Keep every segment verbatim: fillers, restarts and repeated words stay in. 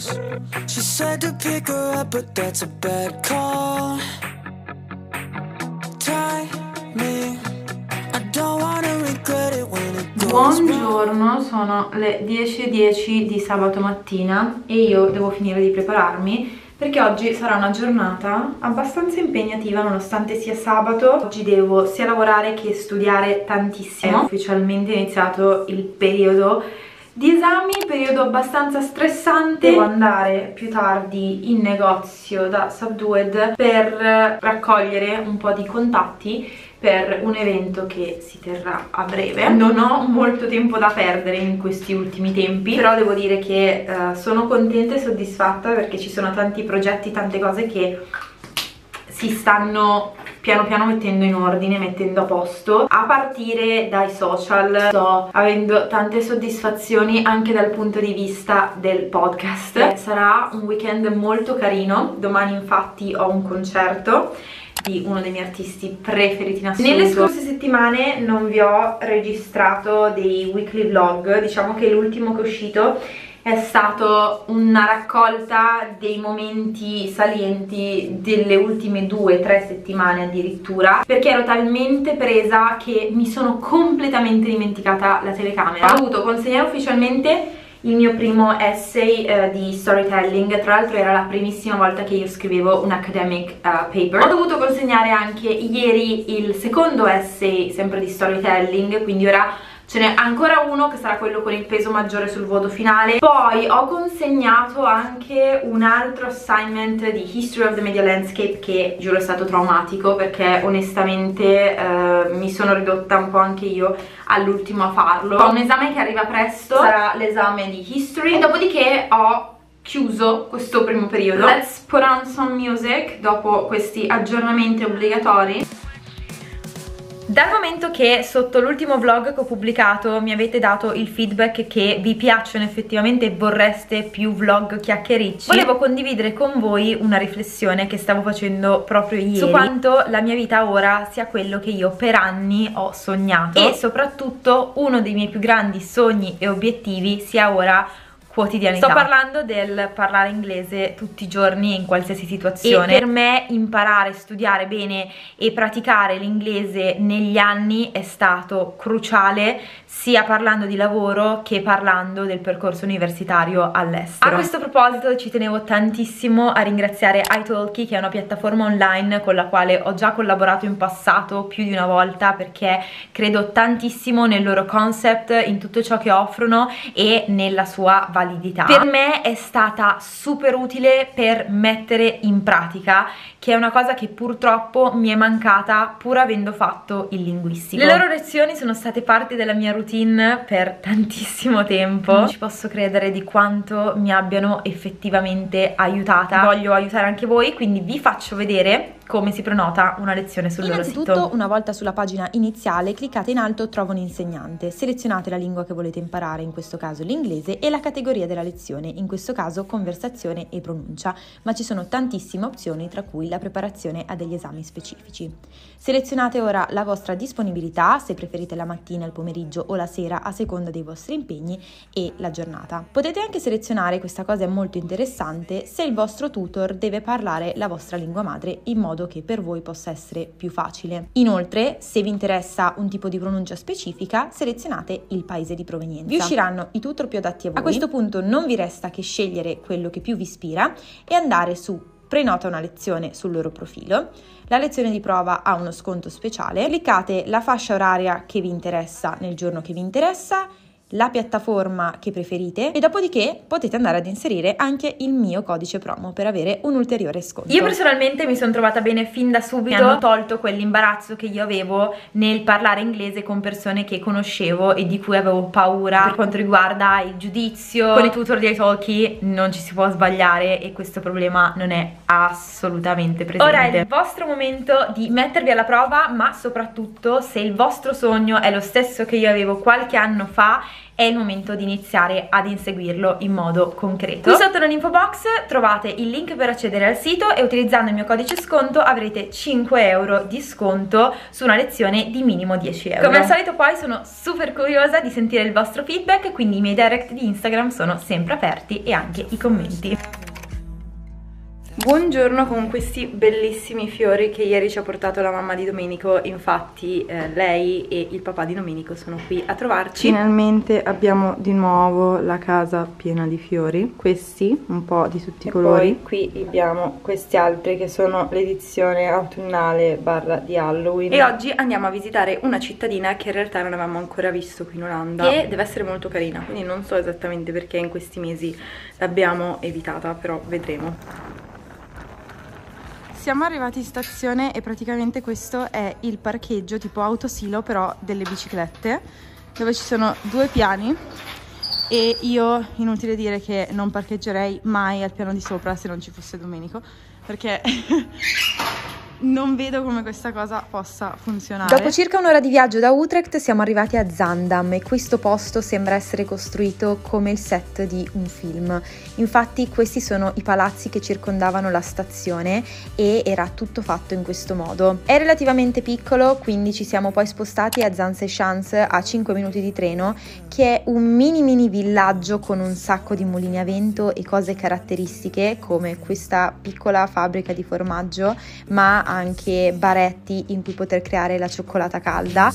songs. She said to pick her up, but that's a bad call. Timing, I don't wanna regret it when it goes wrong. Buongiorno, sono le dieci e dieci di sabato mattina e io devo finire di prepararmi perché oggi sarà una giornata abbastanza impegnativa nonostante sia sabato. Oggi devo sia lavorare che studiare tantissimo. È ufficialmente iniziato il periodo di esami, periodo abbastanza stressante. Devo andare più tardi in negozio da Subdued per raccogliere un po' di contatti per un evento che si terrà a breve. Non ho molto tempo da perdere in questi ultimi tempi, però devo dire che uh, sono contenta e soddisfatta perché ci sono tanti progetti, tante cose che si stanno piano piano mettendo in ordine, mettendo a posto. A partire dai social sto avendo tante soddisfazioni anche dal punto di vista del podcast. Sarà un weekend molto carino. Domani infatti ho un concerto di uno dei miei artisti preferiti in assoluto. Nelle scorse settimane non vi ho registrato dei weekly vlog, diciamo che l'ultimo che è uscito è stato una raccolta dei momenti salienti delle ultime due tre settimane addirittura, perché ero talmente presa che mi sono completamente dimenticata la telecamera. Ho dovuto consegnare ufficialmente il mio primo essay uh, di storytelling. Tra l'altro era la primissima volta che io scrivevo un academic uh, paper. Ho dovuto consegnare anche ieri il secondo essay sempre di storytelling, quindi ora ce n'è ancora uno che sarà quello con il peso maggiore sul voto finale. Poi ho consegnato anche un altro assignment di History of the Media Landscape che giuro è stato traumatico perché onestamente eh, mi sono ridotta un po' anche io all'ultimo a farlo. Ho un esame che arriva presto, sarà l'esame di History, e dopodiché ho chiuso questo primo periodo. Let's put on some music dopo questi aggiornamenti obbligatori. Dal momento che sotto l'ultimo vlog che ho pubblicato mi avete dato il feedback che vi piacciono effettivamente e vorreste più vlog chiacchiericci, volevo condividere con voi una riflessione che stavo facendo proprio ieri su quanto la mia vita ora sia quello che io per anni ho sognato, e soprattutto uno dei miei più grandi sogni e obiettivi sia ora quotidianità. Sto parlando del parlare inglese tutti i giorni in qualsiasi situazione, e per me imparare, studiare bene e praticare l'inglese negli anni è stato cruciale, sia parlando di lavoro che parlando del percorso universitario all'estero. A questo proposito ci tenevo tantissimo a ringraziare italki, che è una piattaforma online con la quale ho già collaborato in passato più di una volta, perché credo tantissimo nel loro concept, in tutto ciò che offrono e nella sua validità. Per me è stata super utile per mettere in pratica, che è una cosa che purtroppo mi è mancata pur avendo fatto il linguistico. Le loro lezioni sono state parte della mia routine per tantissimo tempo. Non ci posso credere di quanto mi abbiano effettivamente aiutata. Voglio aiutare anche voi, quindi vi faccio vedere come si prenota una lezione sul loro sito. Innanzitutto, una volta sulla pagina iniziale, cliccate in alto Trova un insegnante, selezionate la lingua che volete imparare, in questo caso l'inglese, e la categoria della lezione, in questo caso conversazione e pronuncia, ma ci sono tantissime opzioni, tra cui la preparazione a degli esami specifici. Selezionate ora la vostra disponibilità, se preferite la mattina, il pomeriggio o la sera a seconda dei vostri impegni, e la giornata. Potete anche selezionare, questa cosa è molto interessante, se il vostro tutor deve parlare la vostra lingua madre in modo che per voi possa essere più facile. Inoltre, se vi interessa un tipo di pronuncia specifica, selezionate il paese di provenienza. Vi usciranno i tutor più adatti a voi. A questo punto non vi resta che scegliere quello che più vi ispira e andare su Prenota una lezione sul loro profilo. La lezione di prova ha uno sconto speciale. Cliccate la fascia oraria che vi interessa nel giorno che vi interessa, la piattaforma che preferite, e dopodiché potete andare ad inserire anche il mio codice promo per avere un ulteriore sconto. Io personalmente mi sono trovata bene fin da subito, mi hanno tolto quell'imbarazzo che io avevo nel parlare inglese con persone che conoscevo e di cui avevo paura per quanto riguarda il giudizio. Con i tutor di italki non ci si può sbagliare e questo problema non è assolutamente presente. Ora è il vostro momento di mettervi alla prova, ma soprattutto, se il vostro sogno è lo stesso che io avevo qualche anno fa, è il momento di iniziare ad inseguirlo in modo concreto. Qui sotto nell'info box trovate il link per accedere al sito e utilizzando il mio codice sconto avrete cinque euro di sconto su una lezione di minimo dieci euro. Come al solito poi sono super curiosa di sentire il vostro feedback, quindi i miei direct di Instagram sono sempre aperti e anche i commenti. Buongiorno con questi bellissimi fiori che ieri ci ha portato la mamma di Domenico. Infatti eh, lei e il papà di Domenico sono qui a trovarci. Finalmente abbiamo di nuovo la casa piena di fiori, questi un po' di tutti i colori. Poi qui abbiamo questi altri che sono l'edizione autunnale barra di Halloween. E oggi andiamo a visitare una cittadina che in realtà non avevamo ancora visto qui in Olanda e deve essere molto carina, quindi non so esattamente perché in questi mesi l'abbiamo evitata, però vedremo. Siamo arrivati in stazione e praticamente questo è il parcheggio tipo autosilo però delle biciclette, dove ci sono due piani e io, inutile dire che non parcheggerei mai al piano di sopra se non ci fosse Domenico, perché non vedo come questa cosa possa funzionare. Dopo circa un'ora di viaggio da Utrecht siamo arrivati a Zaandam e questo posto sembra essere costruito come il set di un film. Infatti questi sono i palazzi che circondavano la stazione e era tutto fatto in questo modo. È relativamente piccolo, quindi ci siamo poi spostati a Zaanstad a cinque minuti di treno, che è un mini mini villaggio con un sacco di mulini a vento e cose caratteristiche come questa piccola fabbrica di formaggio, ma anche baretti in cui poter creare la cioccolata calda.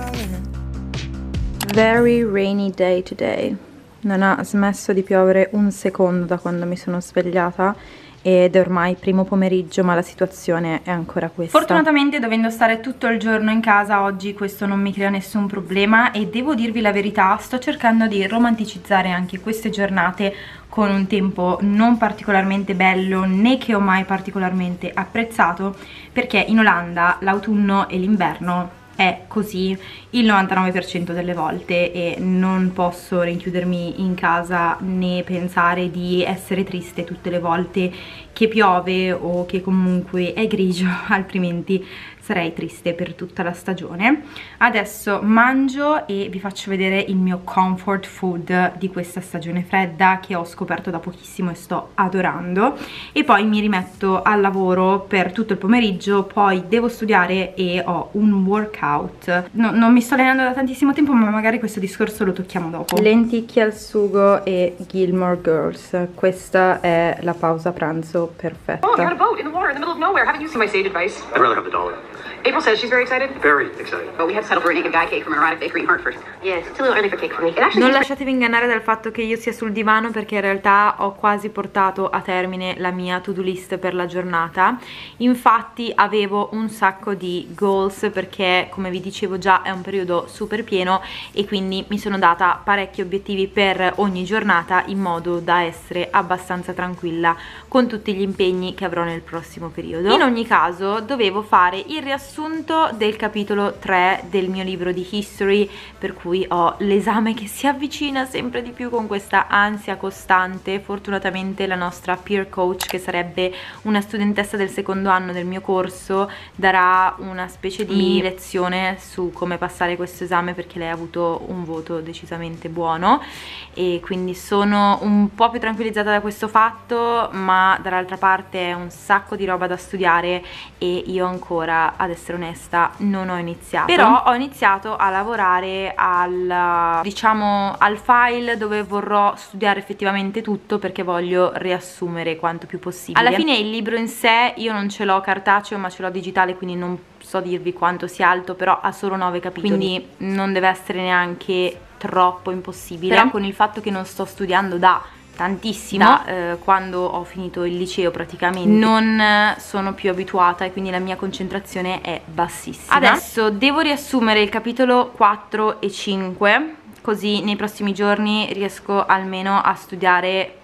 Very rainy day today. Non ha smesso di piovere un secondo da quando mi sono svegliata ed è ormai primo pomeriggio, ma la situazione è ancora questa. Fortunatamente, dovendo stare tutto il giorno in casa oggi, questo non mi crea nessun problema e devo dirvi la verità, sto cercando di romanticizzare anche queste giornate con un tempo non particolarmente bello né che ho mai particolarmente apprezzato, perché in Olanda l'autunno e l'inverno è così il novantanove per cento delle volte e non posso rinchiudermi in casa né pensare di essere triste tutte le volte che piove o che comunque è grigio, altrimenti sarei triste per tutta la stagione. Adesso mangio e vi faccio vedere il mio comfort food di questa stagione fredda che ho scoperto da pochissimo e sto adorando, e poi mi rimetto al lavoro per tutto il pomeriggio. Poi devo studiare e ho un workout. No, non mi sto allenando da tantissimo tempo, ma magari questo discorso lo tocchiamo dopo. Lenticchie al sugo e Gilmore Girls. Questa è la pausa pranzo perfetta. Oh, you're on a boat in the water in the middle of nowhere. Haven't you seen my sage advice? I'd rather have the dollar. April says she's very excited. Very excited. But we have to settle for a naked guy cake from an erotic bakery in Hartford. Yes, it's a little early for cake for me. It actually non lasciatevi ingannare dal fatto che io sia sul divano, perché in realtà ho quasi portato a termine la mia to-do list per la giornata. Infatti avevo un sacco di goals, perché come vi dicevo già è un periodo super pieno e quindi mi sono data parecchi obiettivi per ogni giornata in modo da essere abbastanza tranquilla con tutti gli impegni che avrò nel prossimo periodo. In ogni caso dovevo fare il riassunto del capitolo tre del mio libro di history, per cui ho l'esame che si avvicina sempre di più con questa ansia costante. Fortunatamente la nostra peer coach, che sarebbe una studentessa del secondo anno del mio corso, darà una specie di lezione su come passare questo esame, perché lei ha avuto un voto decisamente buono e quindi sono un po' più tranquillizzata da questo fatto, ma dall'altra parte è un sacco di roba da studiare e io ancora, ad essere onesta, non ho iniziato. Però ho iniziato a lavorare al, diciamo, al file dove vorrò studiare effettivamente tutto, perché voglio riassumere quanto più possibile. Alla fine il libro in sé io non ce l'ho cartaceo, ma ce l'ho digitale, quindi non so dirvi quanto sia alto, però ha solo nove capitoli, quindi non deve essere neanche troppo impossibile. Però con il fatto che non sto studiando da tantissimo, da eh, quando ho finito il liceo praticamente, non sono più abituata e quindi la mia concentrazione è bassissima. Adesso devo riassumere il capitolo quattro e cinque, così nei prossimi giorni riesco almeno a studiare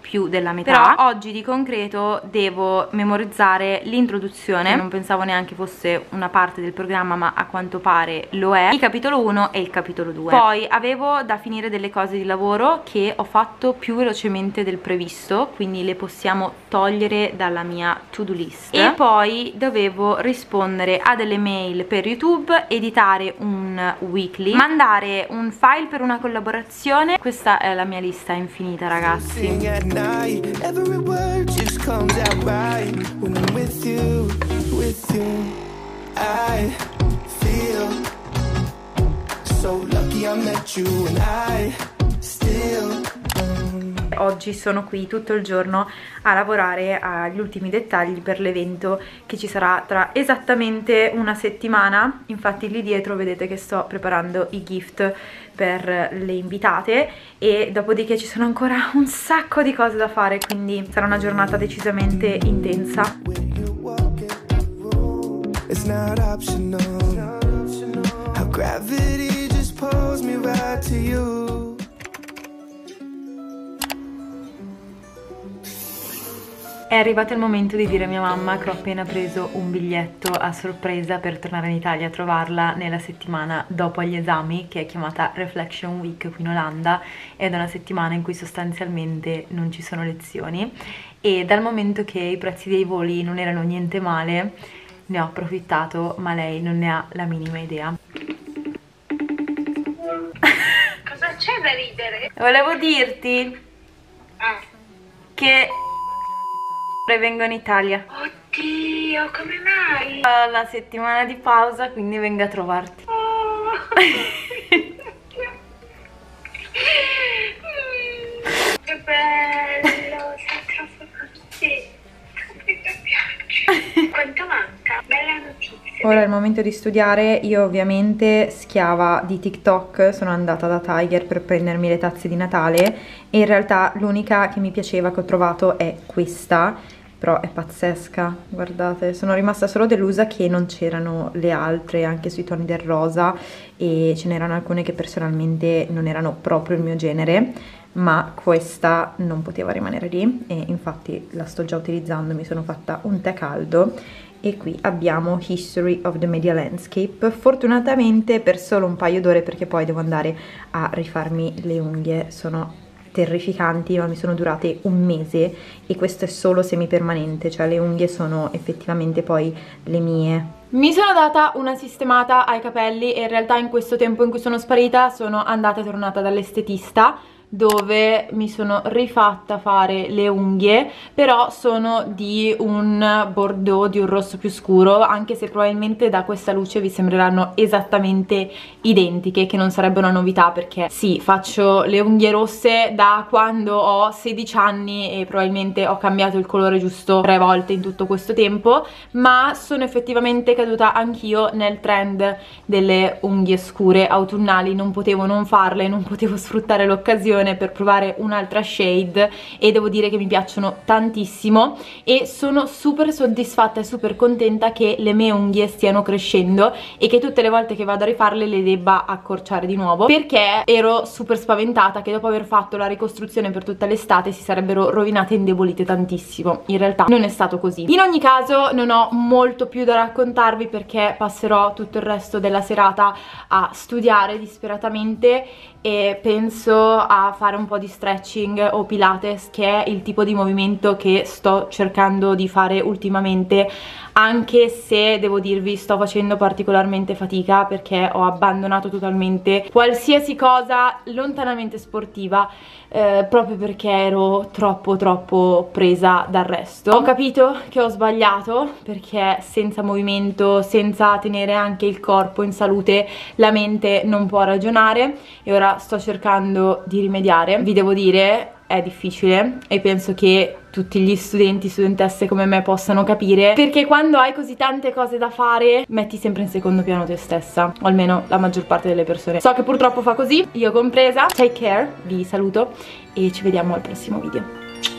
più della metà. Però oggi di concreto devo memorizzare l'introduzione, non pensavo neanche fosse una parte del programma, ma a quanto pare lo è, il capitolo uno e il capitolo due. Poi avevo da finire delle cose di lavoro che ho fatto più velocemente del previsto, quindi le possiamo togliere dalla mia to-do list. E poi dovevo rispondere a delle mail per YouTube, editare un weekly, mandare un file per una collaborazione. Questa è la mia lista infinita, ragazzi. Every word just comes out right when I'm with you, with you. I feel so lucky I met you and I still. Oggi sono qui tutto il giorno a lavorare agli ultimi dettagli per l'evento che ci sarà tra esattamente una settimana. Infatti lì dietro vedete che sto preparando i gift per le invitate e dopodiché ci sono ancora un sacco di cose da fare, quindi sarà una giornata decisamente intensa. It's not optional. How gravity just pulls me right to you. È arrivato il momento di dire a mia mamma che ho appena preso un biglietto a sorpresa per tornare in Italia a trovarla nella settimana dopo gli esami, che è chiamata Reflection Week qui in Olanda, ed è una settimana in cui sostanzialmente non ci sono lezioni, e dal momento che i prezzi dei voli non erano niente male ne ho approfittato, ma lei non ne ha la minima idea. Cosa c'è da ridere? Volevo dirti Ah. che vengo in Italia. Oddio, come mai? Ho la settimana di pausa, quindi vengo a trovarti. Oh. Che bello, sei troppo contenta, mi piace. Quanto manca? Bella notizia. Ora è il momento di studiare. Io ovviamente, schiava di TikTok, sono andata da Tiger per prendermi le tazze di Natale e in realtà l'unica che mi piaceva che ho trovato è questa, però è pazzesca, guardate. Sono rimasta solo delusa che non c'erano le altre anche sui toni del rosa, e ce n'erano alcune che personalmente non erano proprio il mio genere, ma questa non poteva rimanere lì e infatti la sto già utilizzando. Mi sono fatta un tè caldo e qui abbiamo History of the Media Landscape, fortunatamente per solo un paio d'ore, perché poi devo andare a rifarmi le unghie. Sono terrificanti, ma mi sono durate un mese e questo è solo semipermanente, cioè le unghie sono effettivamente poi le mie. Mi sono data una sistemata ai capelli e in realtà in questo tempo in cui sono sparita sono andata e tornata dall'estetista, dove mi sono rifatta fare le unghie, però sono di un bordeaux, di un rosso più scuro, anche se probabilmente da questa luce vi sembreranno esattamente identiche, che non sarebbe una novità perché sì, faccio le unghie rosse da quando ho sedici anni e probabilmente ho cambiato il colore giusto tre volte in tutto questo tempo, ma sono effettivamente caduta anch'io nel trend delle unghie scure autunnali. Non potevo non farle, non potevo sfruttare l'occasione per provare un'altra shade e devo dire che mi piacciono tantissimo e sono super soddisfatta e super contenta che le mie unghie stiano crescendo e che tutte le volte che vado a rifarle le debba accorciare di nuovo, perché ero super spaventata che dopo aver fatto la ricostruzione per tutta l'estate si sarebbero rovinate e indebolite tantissimo. In realtà non è stato così. In ogni caso non ho molto più da raccontarvi perché passerò tutto il resto della serata a studiare disperatamente e penso a fare un po' di stretching o pilates, che è il tipo di movimento che sto cercando di fare ultimamente, anche se devo dirvi sto facendo particolarmente fatica perché ho abbandonato totalmente qualsiasi cosa lontanamente sportiva, eh, proprio perché ero troppo troppo presa dal resto. Ho capito che ho sbagliato perché senza movimento, senza tenere anche il corpo in salute, la mente non può ragionare e ora sto cercando di rimediare. Vi devo dire, è difficile e penso che tutti gli studenti, studentesse come me possano capire, perché quando hai così tante cose da fare metti sempre in secondo piano te stessa, o almeno la maggior parte delle persone. So che purtroppo fa così, io compresa. Take care, vi saluto e ci vediamo al prossimo video.